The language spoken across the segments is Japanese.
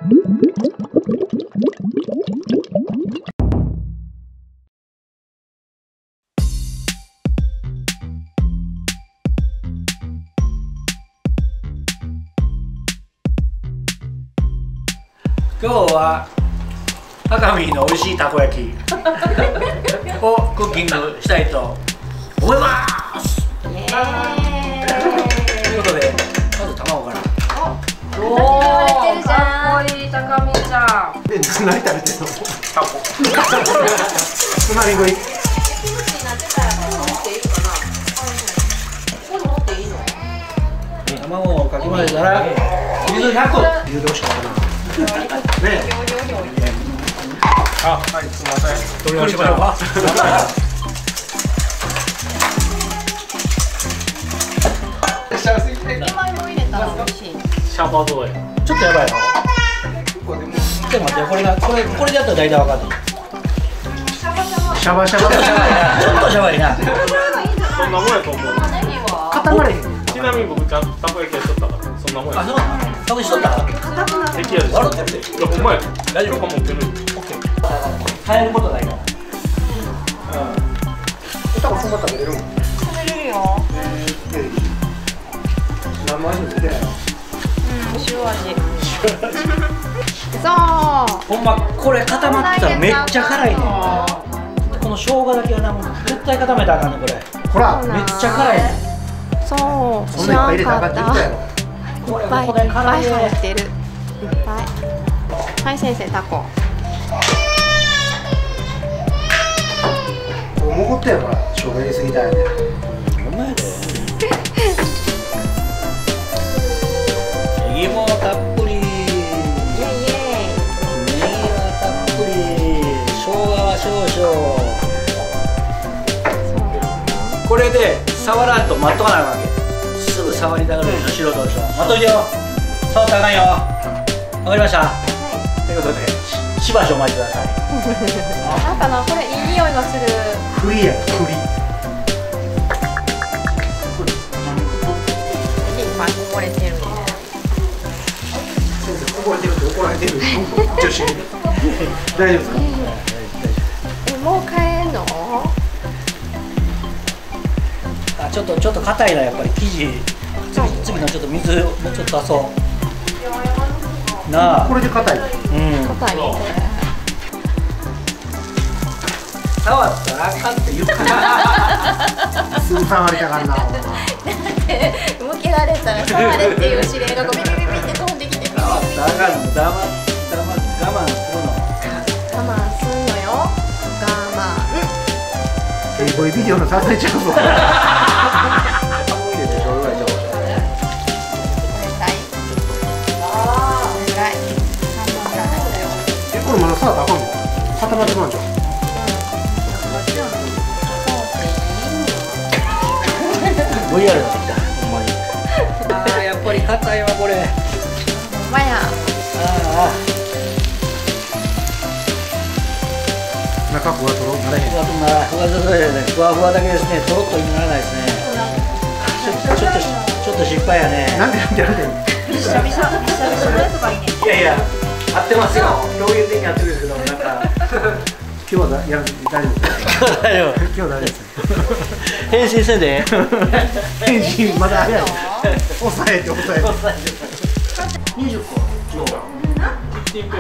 今日は赤身の美味しいたこ焼きをクッキングしたいと思います。ということでまず卵から。 おお、かっこいい高見ちゃん。 何食べてんの？ タコ。 つまみ食い。 卵をかき混ぜたら水100個入れてほしかったな。ね。あ、はい、すみません。取り直しましょうか。シャバどうや。ちょっとやばいな。ちょっと待って、これでやったら大体わかんない。 シャバシャバ。 ちょっとシャバいな。 そんなもんやと思う。 固まれへん。 ちなみに僕ちゃんとたこ焼きやっとったからそんなもんや。 あ、そうなの。たこしとった。 敵やでしょ。いや、ほんまや。 大丈夫かもってる。 変えることないから。 タコそんな食べれるもん。 食べれるよ。 何も味もついてないの？ 塩味。そう。 ほんまこれ固まってたらめっちゃ辛いね。この生姜だけはな、もう絶対固めたらあかんねこれ。 ほら、 めっちゃ辛いね。 そう。 そんなにいっぱい入れたらあかんって言ったやろ。 これいっぱい入ってる。いっぱい。はい、先生、タコ。 もうったよ、ほら、生姜入れすぎたよね。 ほんまやで。ネギもたっぷり。 イエイイエイ。 ネギはたっぷり。生姜は少々。これで触らんと待っとかないわけ。すぐ触りたがるでしょ、素人でしょ。待っといてよ。触ったらあかんよ。わかりました。ということで、しばしお待ちください。 なんかな、これいい匂いがする。 栗や、栗。 いっぱいこぼれてるね。 先生、こぼれてるって怒られてる。女子に。大丈夫ですか？ もう帰んの？ あ、ちょっと硬いな、やっぱり生地。次のちょっと水をもうちょっと足そう。なあ。 これで硬い。 うん。 硬いね。 触ったらあかんって言ったら。 すぐ触りたがるな。 だって向けられたら触れっていう指令がこうビビビビって飛んできて。 触ったらあかんの。我慢するの。 我慢すんのよ。我慢。 これビデオの撮影ちゃうぞ。これまだ触ったらあかんの？固まってまんじゃん。 VR だってきた、ほんまに。ああ、やっぱり硬いわ、これ。 ほんまや。 ああ。 中ふわとろなれへん。 ふわふわだけですね、とろっとにならないですね。ちょっと失敗やね。 なんで。 びしゃびしゃのやつがいいね。 いやいや、合ってますよ。表現的に合ってるんですけど、なんか。 今日は大丈夫です。 大丈夫。 今日は大丈夫です。 変身せんで。 返信まだ早い。抑えて。20個。 キッチンペーパー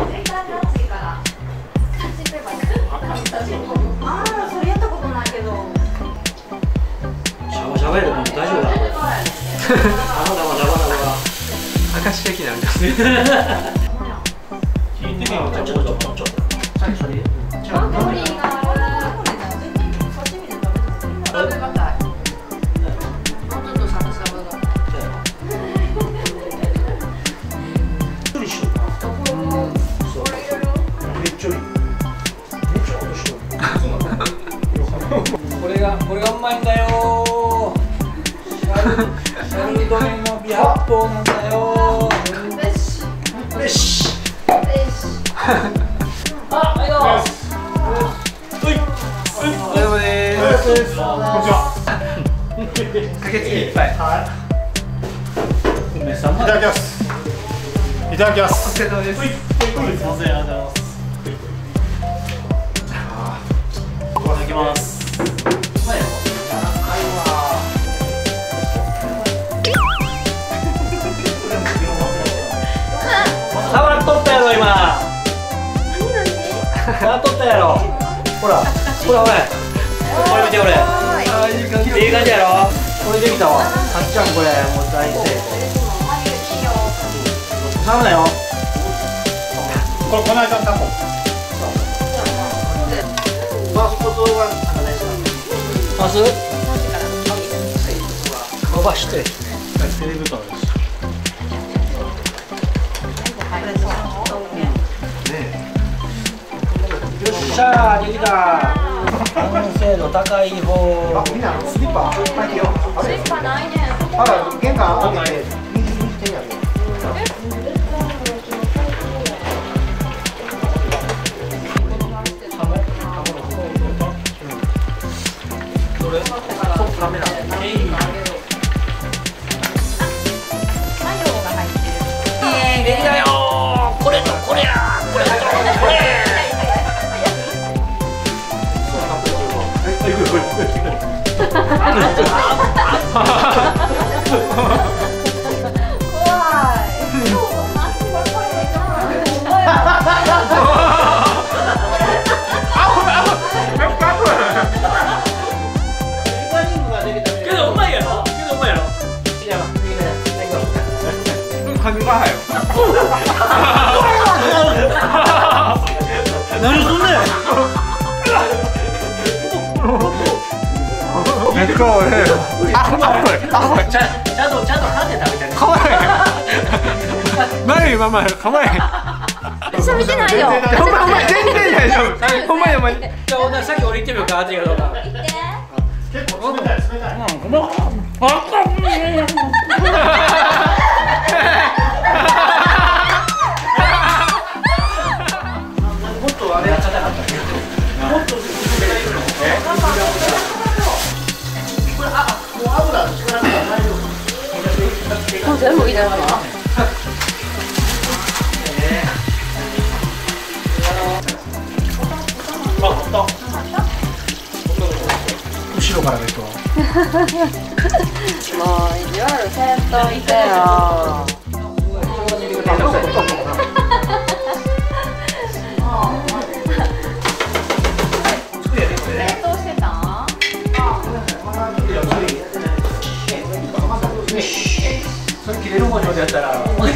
ああ、それやったことないけど。 シャバシャバやで、もう大丈夫だ。 明石焼きなんですね。聞いてみよう。 ちょっと。さっきそれ。これがうまいんだよ。シャルドネの微発泡なんだよ。よし。あ、はいどう。おはようです。 こんにちは。 かけつきいっぱい。梅さんいただきます。 いただきます。 すいません、ありがとうございます。いただきます。触っとったやろ今。触っとったやろ。ほら、ほらほら。これ見て俺。いい感じやろ。これできたわ。さっちゃんこれもう大成功。触るなよ。 この間のタコ。マスコットはマス？伸ばして。テレビからです。よっしゃー、できた。完成度高い方。 みんなスリッパ履いてよ。 スリッパないね。 あら、玄関開けて右手にあるよ。 カメラ。できたよー。これとこれや。これとこれ。けどうまいやろ。 噛みまはよ。 何すんねん。 めっちゃおいしい。ちゃんと噛んで食べてる。かわいい。何今までかわいい。 私は見てないよ。 お前全然大丈夫。お前じゃあさっき俺行ってみようか。あっちがどうか。 結構冷たい冷たい。もっとあれやっちゃったかった。もっともう油力がないよ。 もう全部いいだろうな。 後ろから見ると。 もう意地悪せんといてよ。冷凍してたん？ それ切れるもんでやったら。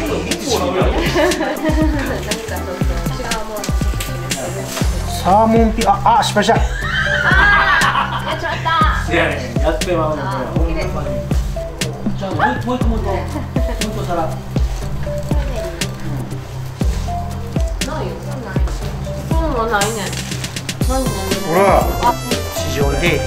サーモンピあ失敗した。 やっちまった。 やってまうの。じゃあもう一個皿。 そうもないね。 ほら市場に出えへん。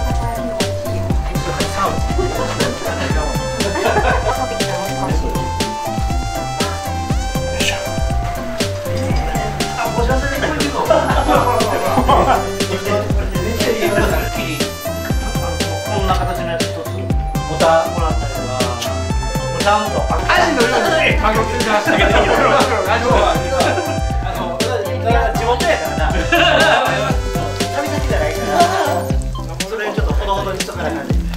こんな形のやつ一つボタンもらったりとか、ちゃんとアジのようにカゴついてましたけど、 地元やからな。旅先じゃないから。それちょっとほどほどにしとかな感じ。も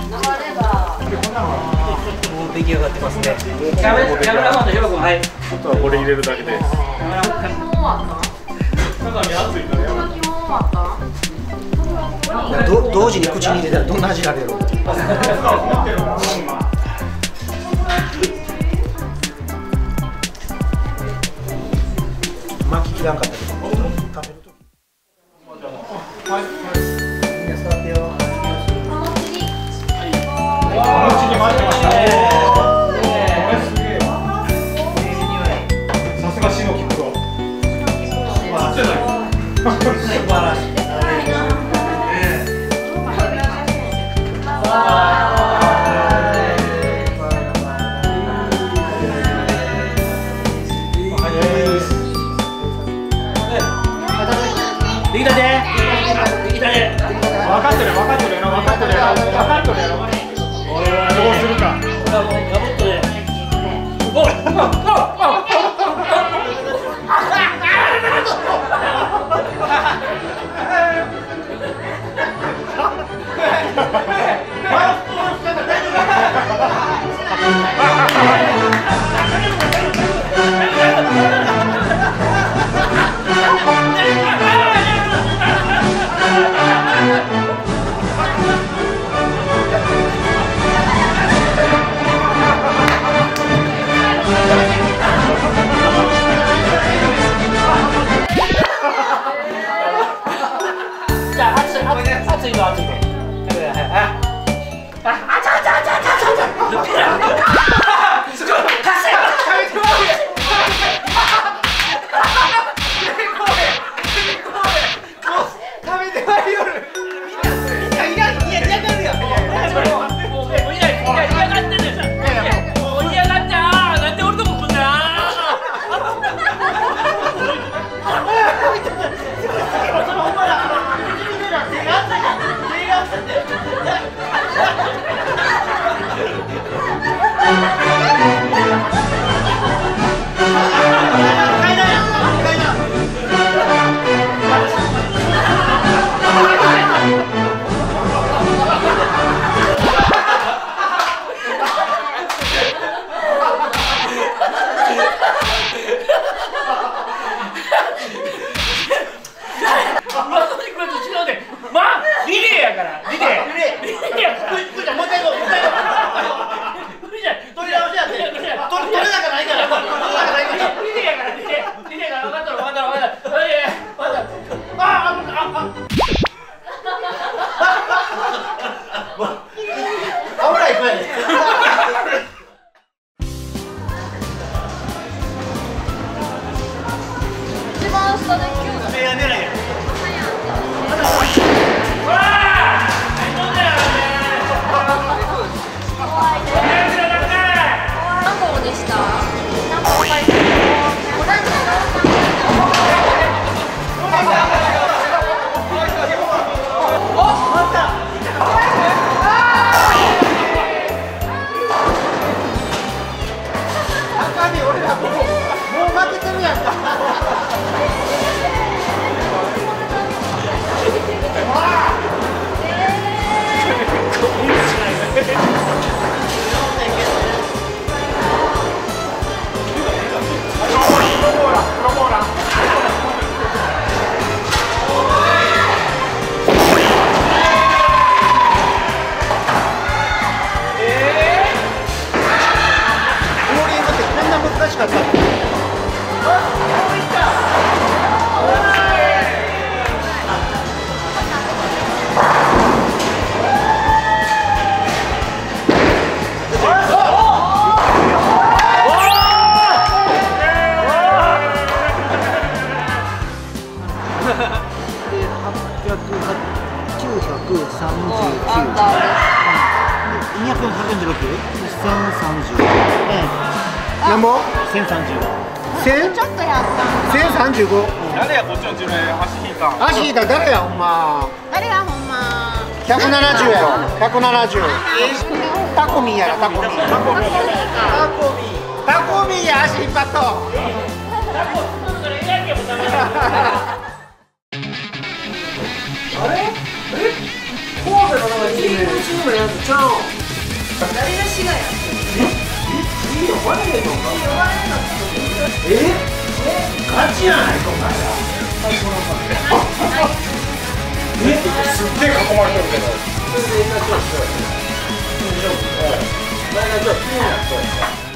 う出来上がってますね。キャメラマンのヒロ君、はい。 あとはこれ入れるだけです。 同時に口に入れたらどんな味が出るの？巻ききらんかったけど食べるとき。みんな座ってよ。お餅に巻いてましたね。これすげえわ。さすがしのきプロ。素晴らしい。 できたで。できたで。 分かってるやろ。俺はどうするか。 俺はもうガボッとで。おっ。 何本 1030ちょっとやった 1035 誰やこっちの自分足引いた足引いた誰やほんま誰やほんま 170やろ170タコミンやろタコミンタコミンや足引っ張っとあれ神戸の名前チームのやつちゃう誰が滋賀やいいよ呼ばれへんのかガチやないかお前らすっげえ囲まれてるけどそれで今ちょっと大丈夫気になった